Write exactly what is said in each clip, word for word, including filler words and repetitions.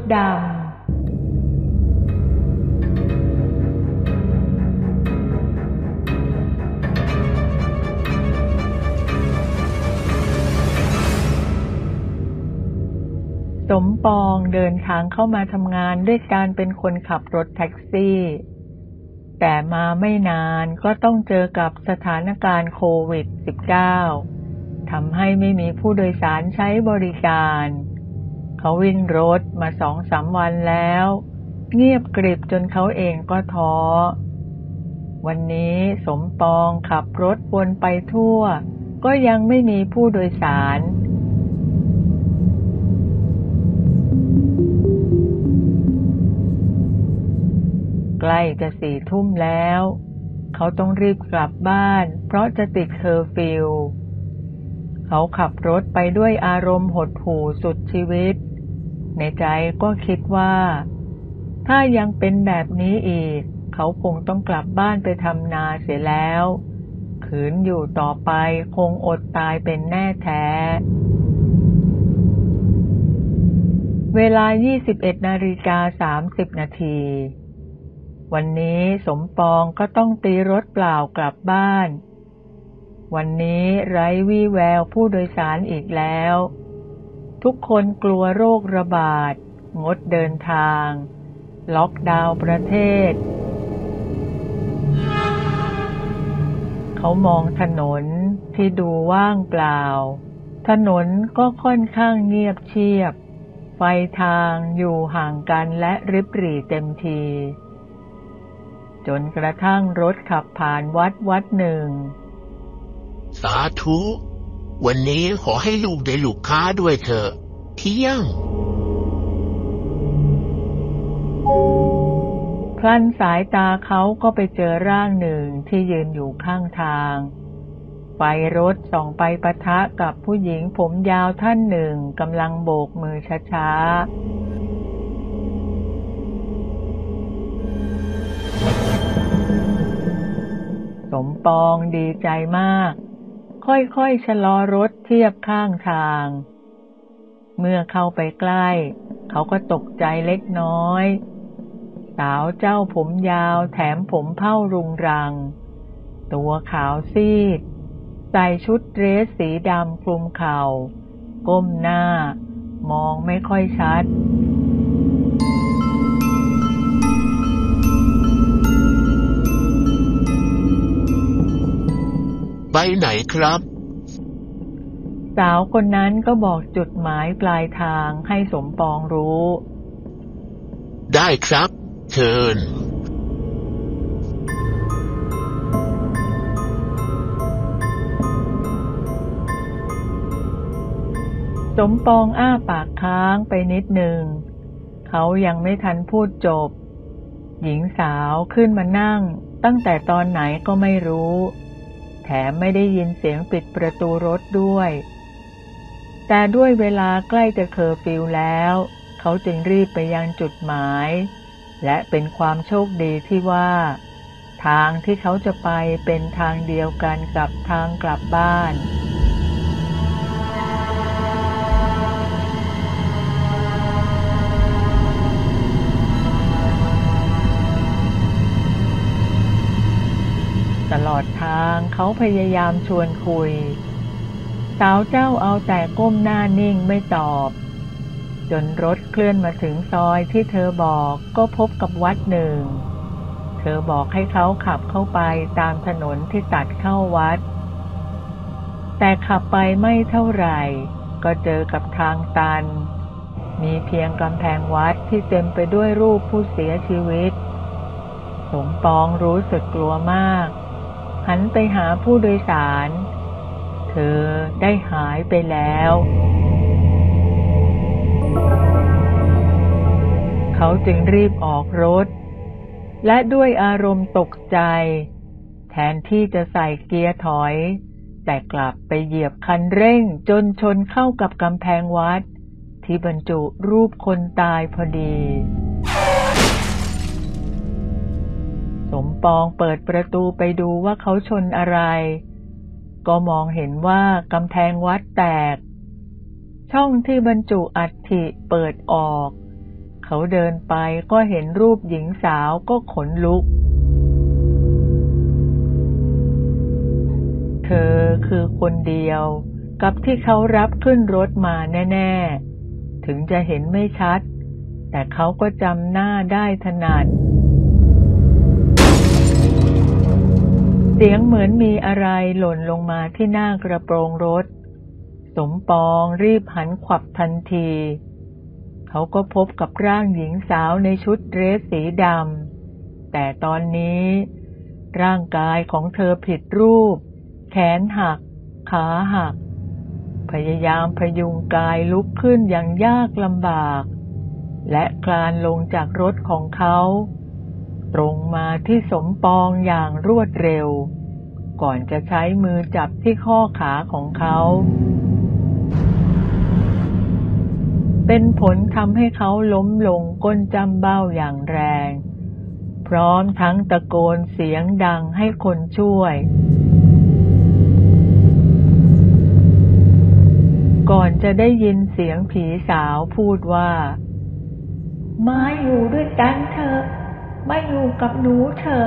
ดำสมปองเดินทางเข้ามาทำงานด้วยการเป็นคนขับรถแท็กซี่แต่มาไม่นานก็ต้องเจอกับสถานการณ์โควิด สิบเก้า ทำให้ไม่มีผู้โดยสารใช้บริการเขาวิ่งรถมา สองสาม วันแล้วเงียบกริบจนเขาเองก็ท้อวันนี้สมปองขับรถวนไปทั่วก็ยังไม่มีผู้โดยสารใกล้จะสี่ทุ่มแล้วเขาต้องรีบกลับบ้านเพราะจะติดเคอร์ฟิวเขาขับรถไปด้วยอารมณ์หดหู่สุดชีวิตในใจก็คิดว่าถ้ายังเป็นแบบนี้อีกเขาคงต้องกลับบ้านไปทำนาเสียแล้วขืนอยู่ต่อไปคงอดตายเป็นแน่แท้เวลา ยี่สิบเอ็ดนาฬิกาสามสิบนาทีวันนี้สมปองก็ต้องตีรถเปล่ากลับบ้านวันนี้ไร้วี่แววผู้โดยสารอีกแล้วทุกคนกลัวโรคระบาดงดเดินทางล็อกดาวน์ประเทศเขามองถนนที่ดูว่างเปล่าถนนก็ค่อนข้างเงียบเชียบไฟทางอยู่ห่างกันและริบหรี่เต็มทีจนกระทั่งรถขับผ่านวัดวัดหนึ่งสาธุวันนี้ขอให้ลูกได้ลูกค้าด้วยเถอะเที่ยงพลันสายตาเขาก็ไปเจอร่างหนึ่งที่ยืนอยู่ข้างทางไฟรถส่องไปปะทะกับผู้หญิงผมยาวท่านหนึ่งกำลังโบกมือช้าๆสมปองดีใจมากค่อยๆชะลอรถเทียบข้างทางเมื่อเข้าไปใกล้เขาก็ตกใจเล็กน้อยสาวเจ้าผมยาวแถมผมเผ้ารุงรังตัวขาวซีดใส่ชุดเดรสสีดำคลุมเข่าก้มหน้ามองไม่ค่อยชัดไปไหนครับสาวคนนั้นก็บอกจุดหมายปลายทางให้สมปองรู้ได้ครับเชิญสมปองอ้าปากค้างไปนิดหนึ่งเขายังไม่ทันพูดจบหญิงสาวขึ้นมานั่งตั้งแต่ตอนไหนก็ไม่รู้แถมไม่ได้ยินเสียงปิดประตูรถด้วยแต่ด้วยเวลาใกล้จะเคอร์ฟิวแล้วเขาจึงรีบไปยังจุดหมายและเป็นความโชคดีที่ว่าทางที่เขาจะไปเป็นทางเดียวกันกับทางกลับบ้านตลอดทางเขาพยายามชวนคุยสาวเจ้าเอาแต่ก้มหน้านิ่งไม่ตอบจนรถเคลื่อนมาถึงซอยที่เธอบอกก็พบกับวัดหนึ่งเธอบอกให้เขาขับเข้าไปตามถนนที่ตัดเข้าวัดแต่ขับไปไม่เท่าไหร่ก็เจอกับทางตันมีเพียงกำแพงวัดที่เต็มไปด้วยรูปผู้เสียชีวิตสมปองรู้สึกกลัวมากหันไปหาผู้โดยสารเธอได้หายไปแล้วเขาจึงรีบออกรถและด้วยอารมณ์ตกใจแทนที่จะใส่เกียร์ถอยแต่กลับไปเหยียบคันเร่งจนชนเข้ากับกำแพงวัดที่บรรจุรูปคนตายพอดีสมปองเปิดประตูไปดูว่าเขาชนอะไรก็มองเห็นว่ากำแพงวัดแตกช่องที่บรรจุอัฐิเปิดออกเขาเดินไปก็เห็นรูปหญิงสาวก็ขนลุกเธอคือคนเดียวกับที่เขารับขึ้นรถมาแน่ๆถึงจะเห็นไม่ชัดแต่เขาก็จำหน้าได้ถนัดเสียงเหมือนมีอะไรหล่นลงมาที่หน้ากระโปรงรถสมปองรีบหันขวับทันทีเขาก็พบกับร่างหญิงสาวในชุดเดรสสีดำแต่ตอนนี้ร่างกายของเธอผิดรูปแขนหักขาหักพยายามพยุงกายลุกขึ้นอย่างยากลำบากและคลานลงจากรถของเขาตรงมาที่สมปองอย่างรวดเร็วก่อนจะใช้มือจับที่ข้อขาของเขาเป็นผลทำให้เขาล้มลงก้นจำเบ้าอย่างแรงพร้อมทั้งตะโกนเสียงดังให้คนช่วยก่อนจะได้ยินเสียงผีสาวพูดว่ามาอยู่ด้วยกันเถอะมาอยู่กับหนูเถอะ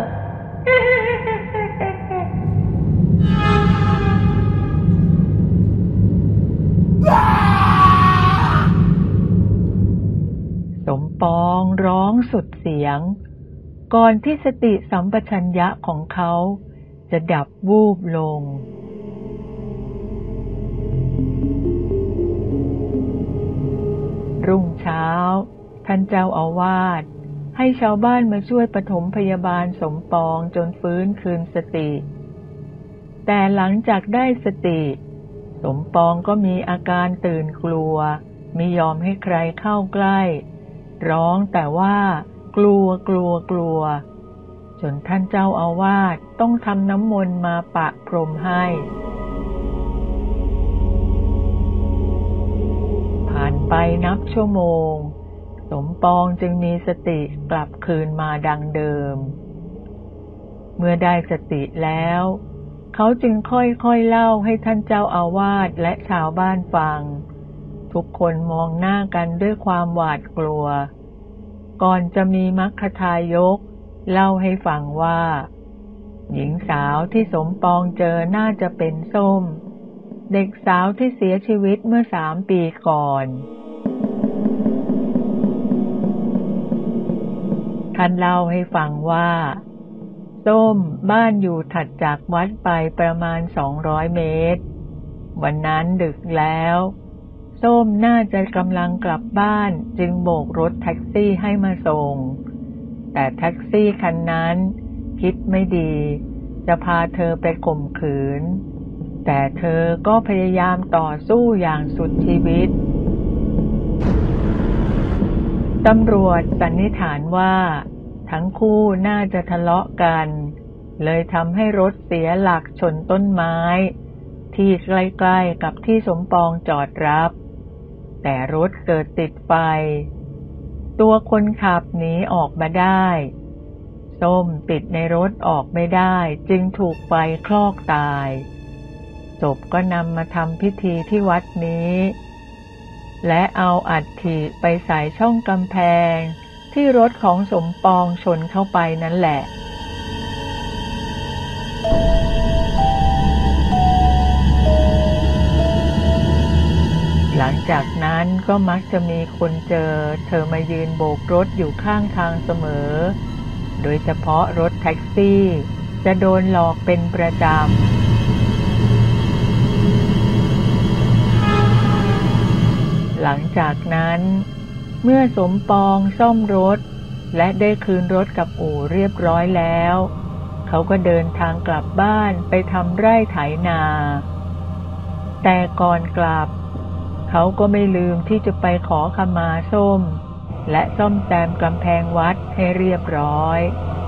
สมปองร้องสุดเสียงก่อนที่สติสัมปชัญญะของเขาจะดับวูบลงรุ่งเช้าท่านเจ้าอาวาสให้ชาวบ้านมาช่วยปฐมพยาบาลสมปองจนฟื้นคืนสติแต่หลังจากได้สติสมปองก็มีอาการตื่นกลัวไม่ยอมให้ใครเข้าใกล้ร้องแต่ว่ากลัวกลัวกลัวจนท่านเจ้าอาวาสต้องทำน้ำมนต์มาปะพรมให้ผ่านไปนับชั่วโมงสมปองจึงมีสติกลับคืนมาดังเดิมเมื่อได้สติแล้วเขาจึงค่อยๆเล่าให้ท่านเจ้าอาวาสและชาวบ้านฟังทุกคนมองหน้ากันด้วยความหวาดกลัวก่อนจะมีมัคคทายกเล่าให้ฟังว่าหญิงสาวที่สมปองเจอน่าจะเป็นส้มเด็กสาวที่เสียชีวิตเมื่อสามปีก่อนท่านเล่าให้ฟังว่าส้มบ้านอยู่ถัดจากวัดไปประมาณสองร้อยเมตรวันนั้นดึกแล้วส้มน่าจะกำลังกลับบ้านจึงโบกรถแท็กซี่ให้มาส่งแต่แท็กซี่คันนั้นคิดไม่ดีจะพาเธอไปข่มขืนแต่เธอก็พยายามต่อสู้อย่างสุดชีวิตตำรวจสันนิษฐานว่าทั้งคู่น่าจะทะเลาะกันเลยทำให้รถเสียหลักชนต้นไม้ที่ใกล้ๆกับที่สมปองจอดรับแต่รถเกิดติดไฟตัวคนขับหนีออกมาได้ส้มติดในรถออกไม่ได้จึงถูกไฟคลอกตายศพก็นำมาทำพิธีที่วัดนี้และเอาอัฐิไปใส่ช่องกำแพงที่รถของสมปองชนเข้าไปนั่นแหละหลังจากนั้นก็มักจะมีคนเจอเธอมายืนโบกรถอยู่ข้างทางเสมอโดยเฉพาะรถแท็กซี่จะโดนหลอกเป็นประจำหลังจากนั้นเมื่อสมปองซ่อมรถและได้คืนรถกับอู่เรียบร้อยแล้วเขาก็เดินทางกลับบ้านไปทำไร่ไถนาแต่ก่อนกลับเขาก็ไม่ลืมที่จะไปขอขมาส้มและซ่อมแซมกำแพงวัดให้เรียบร้อย